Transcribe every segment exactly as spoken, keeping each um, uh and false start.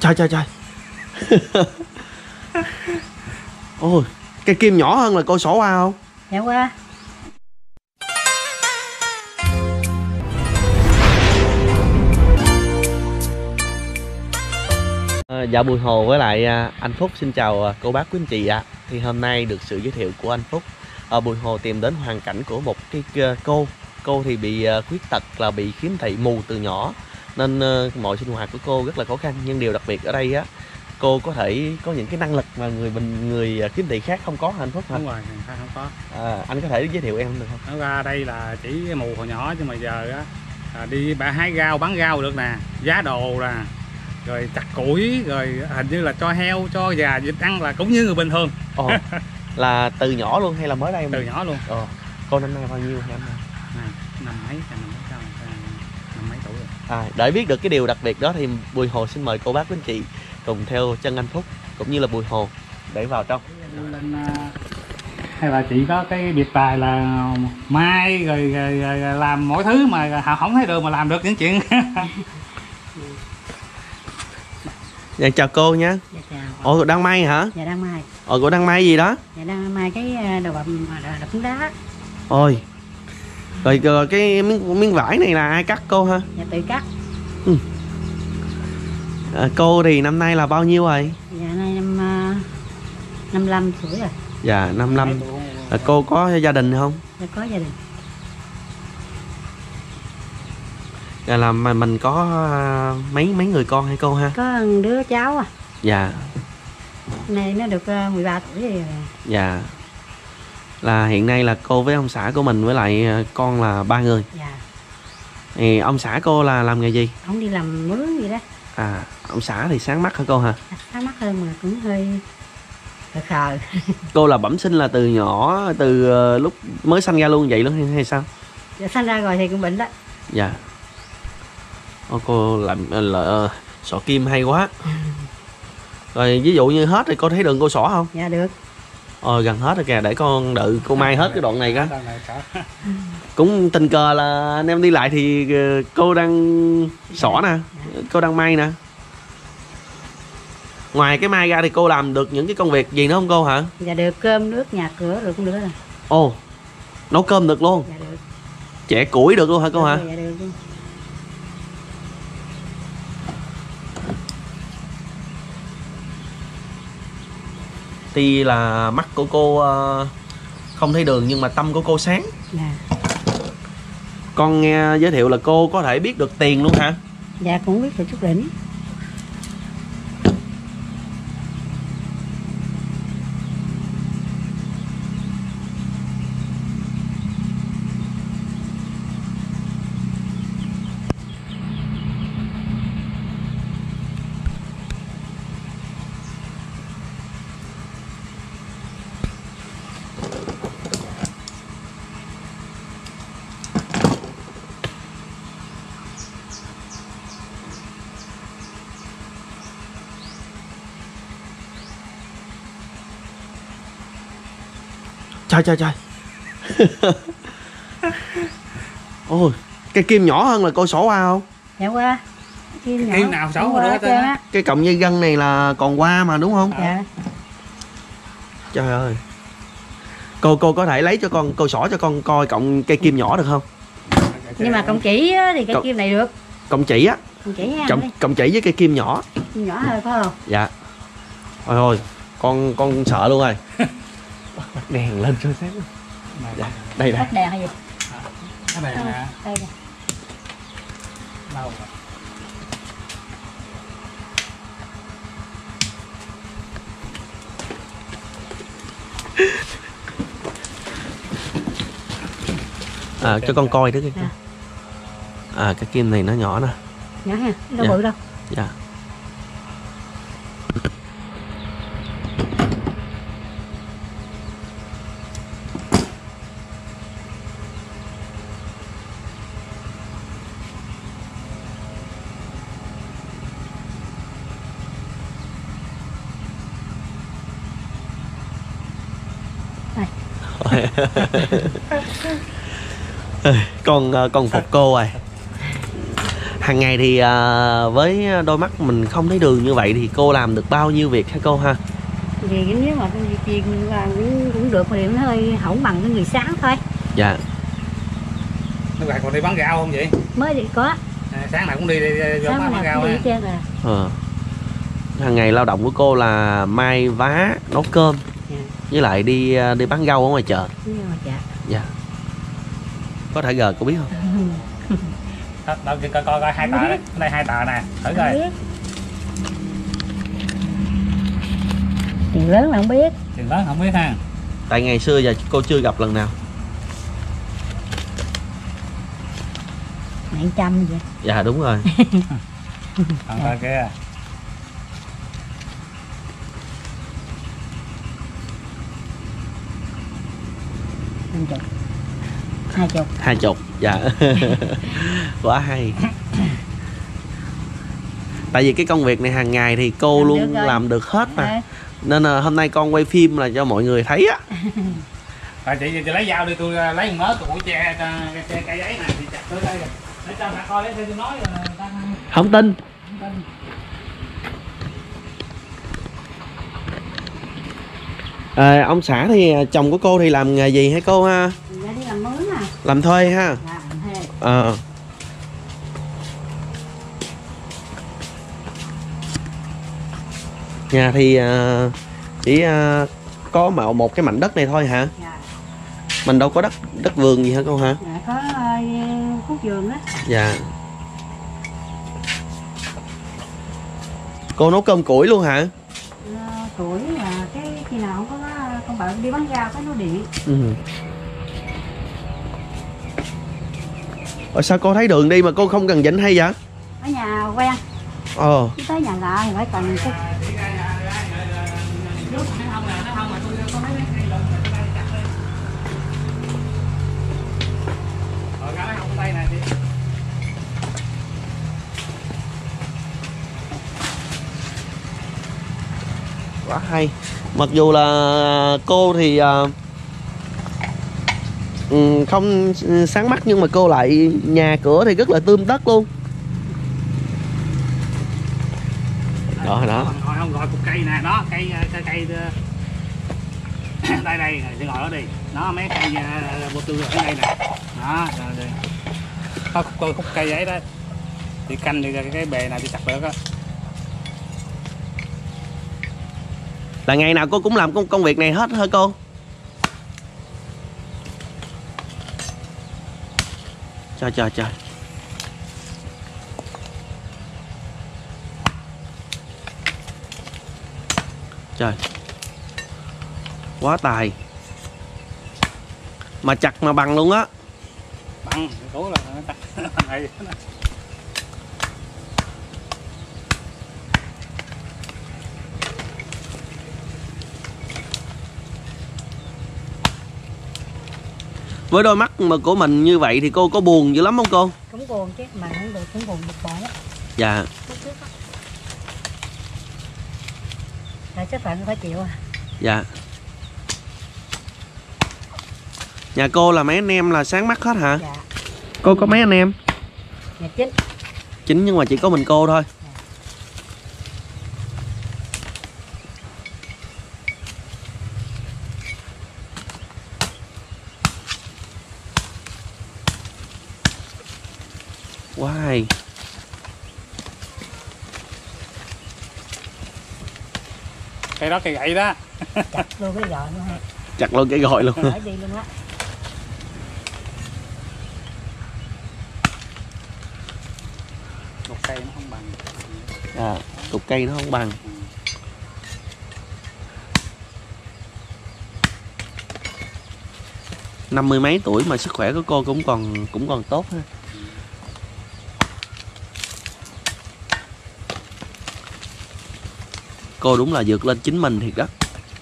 Trời trời trời. Ôi, cây kim nhỏ hơn là cô sổ qua không? Dạ qua. À, dạ Bùi Hồ với lại à, anh Phúc xin chào à, cô bác quý anh chị ạ. À. Thì hôm nay được sự giới thiệu của anh Phúc, à, Bùi Hồ tìm đến hoàn cảnh của một cái uh, cô. Cô thì bị uh, khuyết tật là bị khiếm thị mù từ nhỏ, nên uh, mọi sinh hoạt của cô rất là khó khăn. Nhưng điều đặc biệt ở đây á, cô có thể có những cái năng lực mà người bình người uh, khiếm thị khác không có hả anh Phúc hả? Đúng rồi, người khác không có. À, anh có thể giới thiệu em được không? Nó ra đây là chỉ mù hồi nhỏ, nhưng mà giờ á à, đi bả hái rau bán rau được nè, giá đồ nè, rồi chặt củi, rồi hình như là cho heo cho gà vịt ăn là cũng như người bình thường. Ồ, là từ nhỏ luôn hay là mới đây? Từ nhỏ luôn. Ồ, cô năm nay bao nhiêu hả anh? Này, năm mấy, năm mấy sao, năm mấy tuổi rồi. À, để biết được cái điều đặc biệt đó thì Bùi Hồ xin mời cô bác quý anh chị cùng theo chân anh Phúc cũng như là Bùi Hồ để vào trong. Lên, hay là chị có cái biệt tài là mai rồi, rồi, rồi, rồi làm mỗi thứ mà họ không thấy được mà làm được những chuyện. Dạ chào cô nhé. Dạ chào. Ồ, đang may hả? Dạ đang may. Ồ, cô đang may gì đó? Dạ đang may cái đồ bọc đập phấn đá. Ôi, rồi, rồi cái miếng, miếng vải này là ai cắt cô hả? Dạ tự cắt. Ừ. À, cô thì năm nay là bao nhiêu rồi? Dạ nay năm năm mươi lăm tuổi rồi. Dạ năm mươi lăm. À, cô có gia đình không? Dạ có gia đình. Dạ là mà mình có mấy mấy người con hay cô ha? Có đứa cháu à. Dạ. Này nó được mười ba tuổi rồi. Dạ. Là hiện nay là cô với ông xã của mình với lại con là ba người. Dạ. Thì ông xã cô là làm nghề gì? Ông đi làm mướn gì đó. À, ông xã thì sáng mắt hả cô hả? Sáng mắt hơn mà cũng hơi khờ khờ. Cô là bẩm sinh là từ nhỏ, từ uh, lúc mới sanh ra luôn vậy luôn hay, hay sao? Dạ sanh ra rồi thì cũng bệnh đó. Dạ. Ô, cô làm là uh, sọ kim hay quá. Rồi ví dụ như hết thì cô thấy đường cô xỏ không? Dạ được. Ờ gần hết rồi kìa, để con đợi cô may hết cái đoạn này cái. Cũng tình cờ là anh em đi lại thì cô đang xỏ nè, cô đang may nè. Ngoài cái may ra thì cô làm được những cái công việc gì nữa không cô hả? Dạ được, cơm nước nhà cửa được cũng được rồi. Ồ, nấu cơm được luôn. Dạ được. Chẻ củi được luôn hả cô hả? Dạ được. Tuy là mắt của cô uh, không thấy đường nhưng mà tâm của cô sáng. Dạ. Con nghe giới thiệu là cô có thể biết được tiền luôn hả? Dạ cũng biết được chút đỉnh. Trời trời trời. Ôi, cây kim nhỏ hơn là cô sổ qua không? Dạ qua. Kim, Kim nào sổ qua đó tên á. Cái cọng dây gân này là còn qua mà đúng không? Dạ. Trời ơi. Cô cô có thể lấy cho con, cô xỏ cho con coi cọng cây kim nhỏ được không? Nhưng mà cọng chỉ thì cây Cọng... kim này được. Cọng chỉ á. Cọng chỉ ha. Cọng, cọng chỉ với cây kim nhỏ. Kim nhỏ thôi phải không? Dạ. Ôi ôi, con con sợ luôn rồi. Bật đèn lên cho sáng. Dạ, đây đây. Tắt đèn hay gì? Cái này nè. Đây nè. Lâu rồi. À, cho con coi đó kìa. À, cái kim này nó nhỏ nè. Nhỏ ha, đâu Dạ. bự đâu. Dạ. con con phục cô rồi. Hàng ngày thì à, với đôi mắt mình không thấy đường như vậy thì cô làm được bao nhiêu việc hả cô ha? Vì nếu mà công việc chiên là cũng, cũng được mà nó hơi hỏng bằng cái người sáng thôi. Dạ. Nó lại còn đi bán rau không vậy? Mới đi có. À, sáng nào cũng đi đi, đi Sáng bán, bán rau đi á. trên à. Ờ. Hàng ngày lao động của cô là may vá, nấu cơm, Dạ. với lại đi đi bán rau ở ngoài chợ. Nhưng mà dạ. Dạ. Có thể gờ cô biết không? Đó, đó, coi coi coi hai tờ đấy, ở đây hai tờ nè, thử coi. Tiền lớn là không biết. Tiền lớn không biết ha. Tại ngày xưa giờ cô chưa gặp lần nào. Mấy trăm vậy. Dạ đúng rồi. Còn coi kia. Năm chục. Hai chục. Hai chục, dạ. Quá hay. Tại vì cái công việc này hàng ngày thì cô Làm luôn được rồi. làm được hết mà. À. Nên là hôm nay con quay phim là cho mọi người thấy á. Rồi chị, chị lấy dao đi, tôi lấy một mớ của củi tre, tre cây giấy này thì chặt tới đây rồi. Để cho bà coi, để tôi nói rồi người ta Không tin. không tin. À, ông xã thì chồng của cô thì làm nghề gì hả cô ha? Dạ đi làm mướn à. Làm thuê ha. Dạ làm thuê. Ờ. Nhà thì à, chỉ à, có mạo một cái mảnh đất này thôi hả? Dạ. Mình đâu có đất đất vườn gì hả cô hả? Dạ có uh, khúc vườn á. Dạ. Cô nấu cơm củi luôn hả? Uh, tuổi là cái khi nào không có con bạn đi bán rau cái nó điện. Ừ. Ủa sao cô thấy đường đi mà cô không cần dĩnh hay vậy? Ở nhà quen. Ờ. Chứ tới nhà lạ thì phải cần cái. Quá hay. Mặc dù là cô thì uh, không sáng mắt nhưng mà cô lại nhà cửa thì rất là tươm tất luôn. Đó đó. Ngồi không gọi cục cây nè, đó cây cây, cây đây đây thì ngồi đó đi. Đó mấy cây vô tư ở đây nè. Đó rồi, rồi. Có khúc, khúc cây ấy đó. Thì canh thì cái, cái bề này thì chặt được á. Là ngày nào cô cũng làm công công việc này hết hả cô? Trời trời trời. Trời. Quá tài. Mà chặt mà bằng luôn á. Bằng, cố là này. Với đôi mắt mà của mình như vậy thì cô có buồn dữ lắm không cô? Cũng buồn chứ mà không được cũng buồn bực bội á. Dạ. Là số phận phải chịu à. Dạ. Nhà cô là mấy anh em là sáng mắt hết hả? Dạ. Cô có mấy anh em? Nhà chính. Chính nhưng mà chỉ có mình cô thôi. Quá hay. Cây đó cây gậy đó. Chặt luôn cái gọn luôn ha. Chặt luôn cái gội luôn. Phải đi luôn á. Một cây nó không bằng. À, cục cây nó không bằng. Năm mươi mấy tuổi mà sức khỏe của cô cũng còn cũng còn tốt ha. Cô đúng là vượt lên chính mình thiệt đó.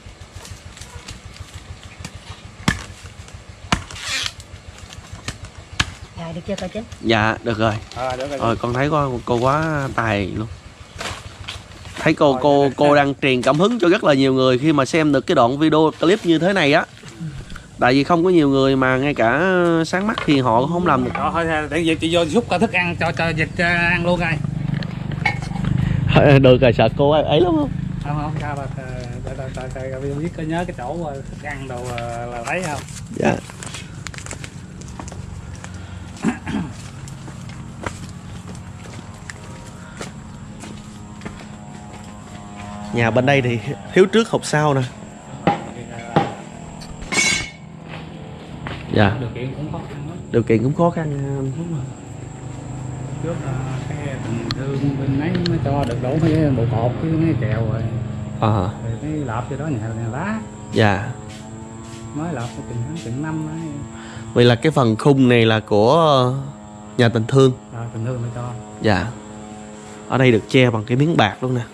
Rồi được chưa coi chính? Dạ được rồi. À, được rồi. Rồi con thấy cô, cô quá tài luôn. Thấy cô cô cô đang truyền cảm hứng cho rất là nhiều người khi mà xem được cái đoạn video clip như thế này á. Tại vì không có nhiều người mà ngay cả sáng mắt thì họ cũng không làm được. Đó, thôi để vậy chị vô xúc cả thức ăn cho cho vịt ăn luôn coi. Được rồi, sợ cô ấy, ấy lắm không? Không không sao mà biết có nhớ cái chỗ thức ăn đồ là lấy không? Dạ. Nhà bên đây thì thiếu trước học sau nè. Dạ. Điều kiện cũng khó khăn lắm. Điều kiện cũng khó khăn anh Phúc mà. Trước cái tình thương bên ấy mới cho được đủ cái bộ cột với mấy kèo rồi. Ờ. Rồi cái lợp cho đó nhà, nhà lá. Dạ. Mới lợp cái chừng tháng chừng năm ấy. Vậy là cái phần khung này là của nhà tình thương. À, tình thương mới cho. Dạ. Ở đây được che bằng cái miếng bạc luôn nè.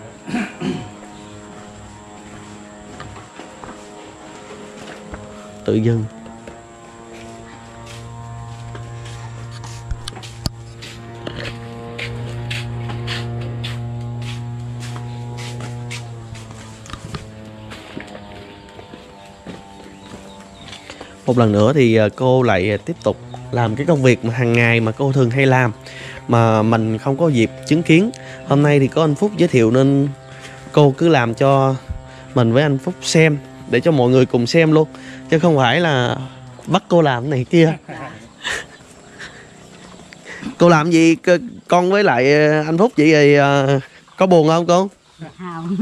Tự dưng. Một lần nữa thì cô lại tiếp tục làm cái công việc mà hàng ngày mà cô thường hay làm mà mình không có dịp chứng kiến. Hôm nay thì có anh Phúc giới thiệu nên cô cứ làm cho mình với anh Phúc xem để cho mọi người cùng xem luôn, chứ không phải là bắt cô làm này kia. Cô làm gì con với lại anh Phúc vậy thì có buồn không cô? Không.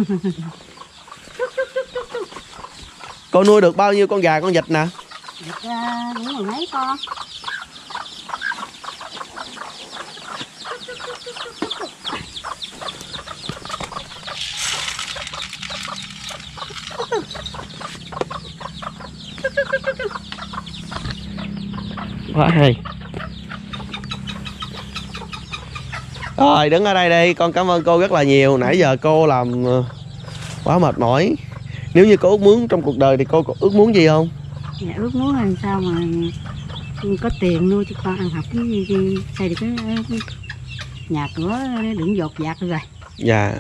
Cô nuôi được bao nhiêu con gà con vịt nè? Được uh, cũng mười mấy con. Quá hay. Rồi đứng ở đây đi, con cảm ơn cô rất là nhiều. Nãy giờ cô làm quá mệt mỏi. Nếu như có ước muốn trong cuộc đời thì cô có ước muốn gì không? Dạ, ước muốn làm sao mà có tiền nuôi cho con ăn học cái gì, xây được cái, cái nhà cửa đừng dột dạc rồi. Dạ.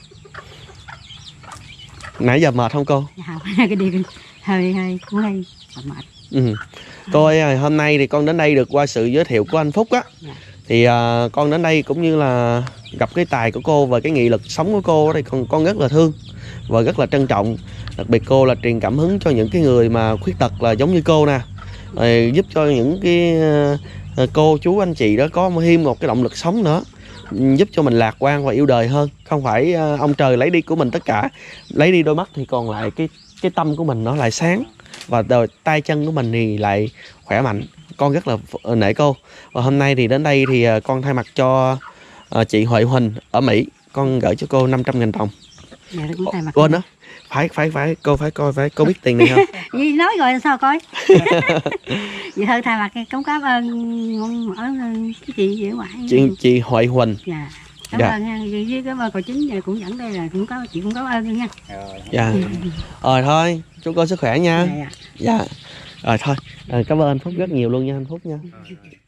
Nãy giờ mệt không cô? Dạ, cái đi hơi hơi cũng hơi mệt. Ừ. Cô ơi, hôm nay thì con đến đây được qua sự giới thiệu của anh Phúc á. Dạ. Thì uh, con đến đây cũng như là gặp cái tài của cô và cái nghị lực sống của cô thì con con rất là thương và rất là trân trọng. Đặc biệt cô là truyền cảm hứng cho những cái người mà khuyết tật là giống như cô nè, rồi giúp cho những cái uh, cô chú anh chị đó có thêm một cái động lực sống nữa, giúp cho mình lạc quan và yêu đời hơn. Không phải uh, ông trời lấy đi của mình tất cả, lấy đi đôi mắt thì còn lại cái cái tâm của mình nó lại sáng và đời tay chân của mình thì lại khỏe mạnh. Con rất là nể cô. Và hôm nay thì đến đây thì con thay mặt cho uh, chị Huệ Huỳnh ở Mỹ, con gửi cho cô năm trăm nghìn đồng. Dạ, cũng thay mặt. Quên đó. Phải phải phải cô phải coi phải cô biết tiền này không? Gì nói rồi sao coi. Vậy thôi thay mặt cũng cảm ơn ở cái chị ở ngoại. Chị chị Huệ Huỳnh. Dạ. Cảm Dạ. ơn nha, với cảm ơn cô Chính giờ cũng dẫn đây là cũng có chị cũng cảm ơn nha. Dạ. Rồi thôi, chúc cô sức khỏe nha. Dạ. Dạ. Rồi thôi, à, cảm ơn anh Phúc rất nhiều luôn nha anh Phúc nha.